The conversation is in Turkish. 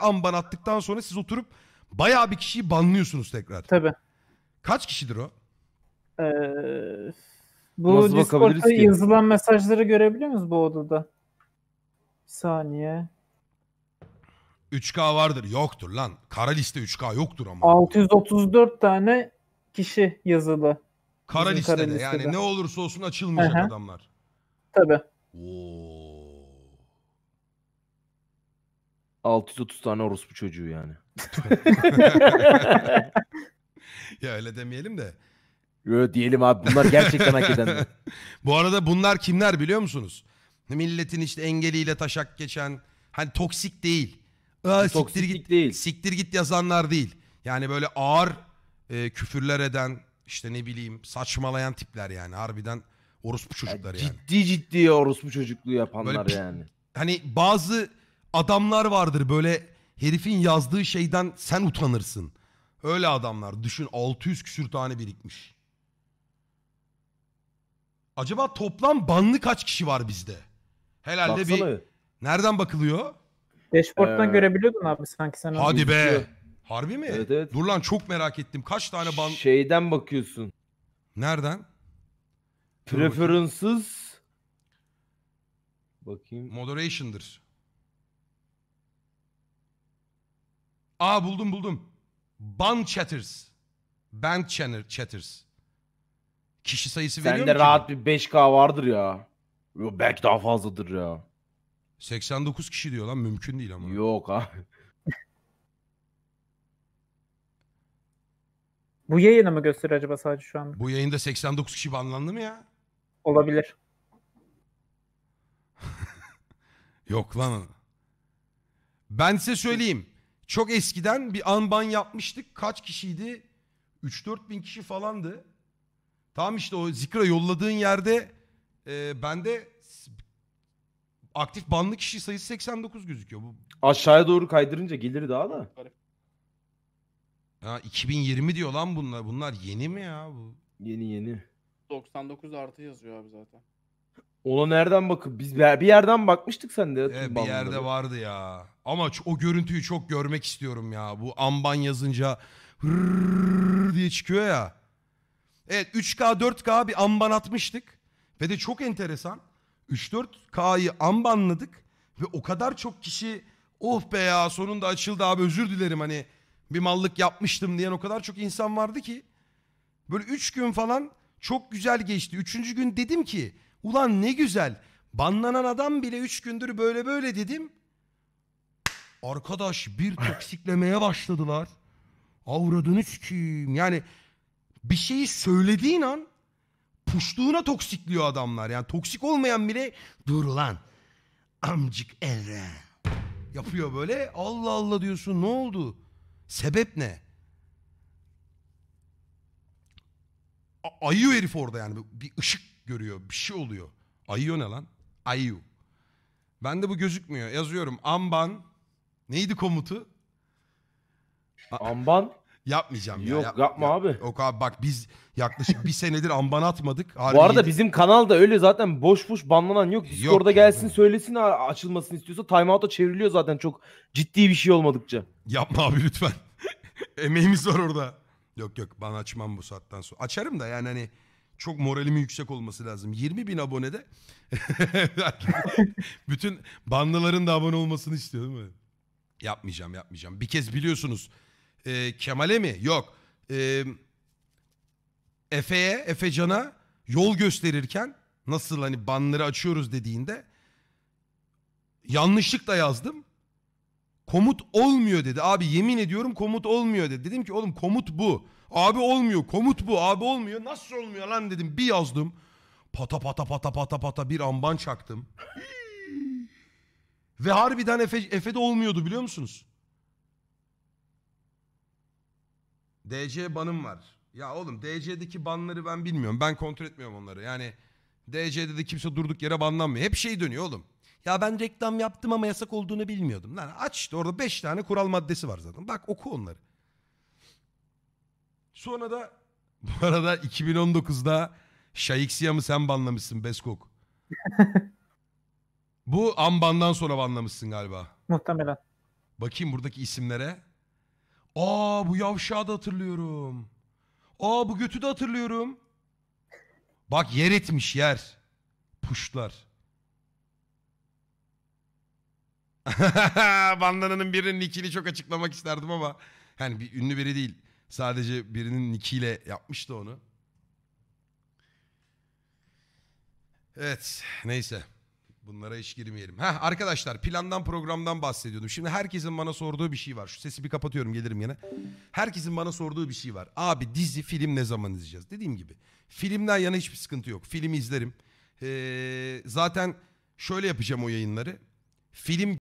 amban attıktan sonra siz oturup bayağı bir kişiyi banlıyorsunuz tekrar. Tabii. Kaç kişidir o? Bu Nasıl bakabiliriz Discord'da ki? yazılan mesajları görebiliyor musunuz bu odada? Bir saniye. 3K vardır. Yoktur lan. Kara liste 3K yoktur ama. 634 tane kişi yazılı. Kara Bizim listede. kara listede. Yani ne olursa olsun açılmayacak Hı hı. adamlar. Tabii. Oo. 630 tane orospu çocuğu yani. Ya öyle demeyelim de. Öyle diyelim abi, bunlar gerçekten hak edenler. Bu arada bunlar kimler biliyor musunuz? Milletin işte engeliyle taşak geçen, hani toksik değil. Siktir toksiklik git, değil. siktir git yazanlar değil. Yani böyle ağır küfürler eden, işte ne bileyim saçmalayan tipler yani. Harbiden orospu çocuklar yani. Ciddi orospu çocukluğu yapanlar Böyle yani. Hani bazı adamlar vardır böyle, herifin yazdığı şeyden sen utanırsın. Öyle adamlar. Düşün, 600 küsür tane birikmiş. Acaba toplam banlı kaç kişi var bizde? Herhalde Baksana. bir... Nereden bakılıyor? Dashboard'dan görebiliyordun abi sanki sen. onu. Hadi be. gözüküyor. Harbi mi? Evet, evet. Dur lan, çok merak ettim. Kaç tane ban... Şeyden bakıyorsun. Nereden? Dur bakayım. Preferences. Bakayım. Moderation'dır. Buldum. Ban chatters. Band chatters. Kişi sayısı veriyor mu Sende ki? rahat bir 5K vardır ya. Yo, belki daha fazladır ya. 89 kişi diyor lan, mümkün değil ama. Yok abi. Bu yayını mı gösteriyor acaba sadece şu anda? Bu yayında 89 kişi banlandı mı ya? Olabilir. Yok lan. Ben size söyleyeyim. Çok eskiden bir anban yapmıştık. Kaç kişiydi? 3-4 bin kişi falandı. Tamam, işte o Zikra yolladığın yerde bende aktif banlı kişi sayısı 89 gözüküyor. Bu Aşağıya doğru kaydırınca gelir daha da. ya 2020 diyor lan bunlar. Bunlar yeni mi ya bu? Yeni. 99 artı yazıyor abi zaten. Ona nereden bakıp biz bir yerden bakmıştık sende ya. tüm Bir banlara. yerde vardı ya. Ama o görüntüyü çok görmek istiyorum ya. Bu amban yazınca hırrrr diye çıkıyor ya. Evet, 3K 4K bir amban atmıştık. Ve de çok enteresan. 3-4K'yı ambanladık. Ve o kadar çok kişi oh be ya sonunda açıldı abi, özür dilerim hani bir mallık yapmıştım diyen o kadar çok insan vardı ki. Böyle 3 gün falan çok güzel geçti. 3. gün dedim ki ulan ne güzel. Banlanan adam bile 3 gündür böyle dedim. Arkadaş bir toksiklemeye başladılar. Avradını sikeyim. Yani bir şeyi söylediğin an puştuğuna toksikliyor adamlar. Yani toksik olmayan bile dur lan amcık Eren yapıyor böyle. Allah Allah diyorsun, ne oldu? Sebep ne? Ayıyor herif orada yani. Bir ışık görüyor. Bir şey oluyor. Ayıyor ne lan? Ayıyor. Bende bu gözükmüyor. Yazıyorum. Amban. Neydi komutu? Amban. Yapmayacağım ya. Yok, yapma abi. Yok abi, bak biz yaklaşık bir senedir amban atmadık. Bu arada bizim kanalda öyle zaten boş banlanan yok. Discord'a gelsin söylesin açılmasını istiyorsa timeout'a çevriliyor zaten çok ciddi bir şey olmadıkça. Yapma abi lütfen. Emeğimiz var orada. Yok ben açmam bu saatten sonra. Açarım da yani hani çok moralimin yüksek olması lazım. 20.000 abonede bütün banlıların da abone olmasını istiyor değil mi? Yapmayacağım. Bir kez biliyorsunuz Kemal'e mi? Yok. Efecan'a yol gösterirken nasıl hani banları açıyoruz dediğinde yanlışlıkla yazdım. Komut olmuyor dedi. Abi yemin ediyorum komut olmuyor dedi. Dedim ki oğlum komut bu. Abi olmuyor. Komut bu. Abi olmuyor. Nasıl olmuyor lan dedim. Bir yazdım. Pata bir amban çaktım. Ve harbiden Efe'de olmuyordu biliyor musunuz? DC banım var. Ya oğlum DC'deki banları ben bilmiyorum. Ben kontrol etmiyorum onları. Yani DC'de de kimse durduk yere banlanmıyor. Hep şey dönüyor oğlum. Ya ben reklam yaptım ama yasak olduğunu bilmiyordum. Lan aç işte, orada 5 tane kural maddesi var zaten. Bak oku onları. Sonra da bu arada 2019'da Şayiksiyam'ı sen banlamışsın Beskok. Bu ambandan sonra banlamışsın galiba. Muhtemelen. Bakayım buradaki isimlere. Aa bu yavşağı da hatırlıyorum. Aa bu götü de hatırlıyorum. Bak yer etmiş yer. Puşlar. Bandananın birinin nickini çok açıklamak isterdim ama hani bir ünlü biri değil. Sadece birinin nickiyle yapmıştı onu. Evet neyse. Bunlara hiç girmeyelim. Arkadaşlar plandan programdan bahsediyordum. Şimdi herkesin bana sorduğu bir şey var. Şu sesi bir kapatıyorum gelirim yine. Herkesin bana sorduğu bir şey var. Abi dizi film ne zaman izleyeceğiz? Dediğim gibi filmden yana hiçbir sıkıntı yok. Film izlerim. Zaten şöyle yapacağım o yayınları. Film